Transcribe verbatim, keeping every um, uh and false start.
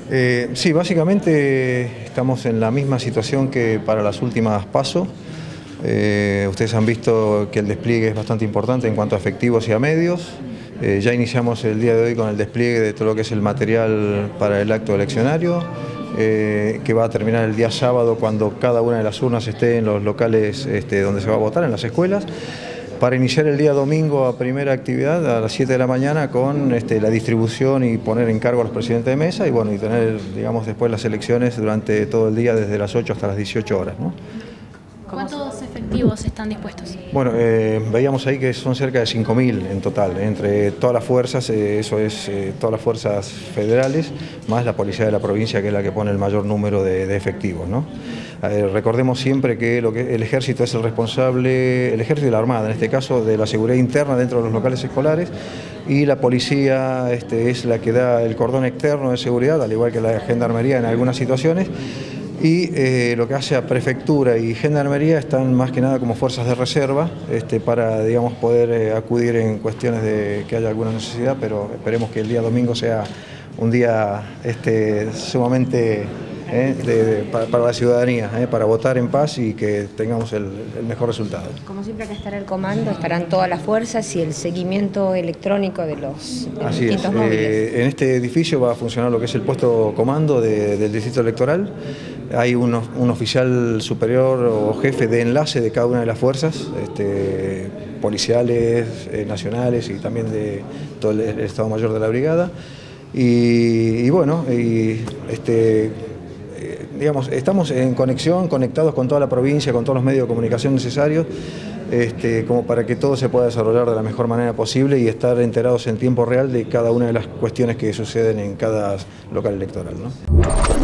Eh, sí, básicamente estamos en la misma situación que para las últimas PASO. Eh, ustedes han visto que el despliegue es bastante importante en cuanto a efectivos y a medios. Eh, ya iniciamos el día de hoy con el despliegue de todo lo que es el material para el acto eleccionario, eh, que va a terminar el día sábado cuando cada una de las urnas esté en los locales este, donde se va a votar, en las escuelas, para iniciar el día domingo a primera actividad a las siete de la mañana con este, la distribución y poner en cargo a los presidentes de mesa y bueno, y tener, digamos, después las elecciones durante todo el día desde las ocho hasta las dieciocho horas, ¿no? ¿Cuántos efectivos están dispuestos? Bueno, eh, veíamos ahí que son cerca de cinco mil en total, ¿eh? Entre todas las fuerzas, eh, eso es eh, todas las fuerzas federales, más la policía de la provincia, que es la que pone el mayor número de, de efectivos, ¿no? Eh, recordemos siempre que, lo que el ejército es el responsable, el ejército y la armada, en este caso, de la seguridad interna dentro de los locales escolares, y la policía este, es la que da el cordón externo de seguridad, al igual que la gendarmería en algunas situaciones. Y eh, lo que hace a prefectura y gendarmería están más que nada como fuerzas de reserva este, para, digamos, poder eh, acudir en cuestiones de que haya alguna necesidad, pero esperemos que el día domingo sea un día este, sumamente eh, de, de, para, para la ciudadanía, eh, para votar en paz y que tengamos el, el mejor resultado. Como siempre acá estará el comando, estarán todas las fuerzas y el seguimiento electrónico de los, de los Así distintos es. móviles. Eh, en este edificio va a funcionar lo que es el puesto comando de, del distrito electoral. Hay un, un oficial superior o jefe de enlace de cada una de las fuerzas, este, policiales, eh, nacionales y también de todo el, el Estado Mayor de la Brigada. Y, y bueno, y, este, eh, digamos, estamos en conexión, conectados con toda la provincia, con todos los medios de comunicación necesarios, este, como para que todo se pueda desarrollar de la mejor manera posible y estar enterados en tiempo real de cada una de las cuestiones que suceden en cada local electoral, ¿no?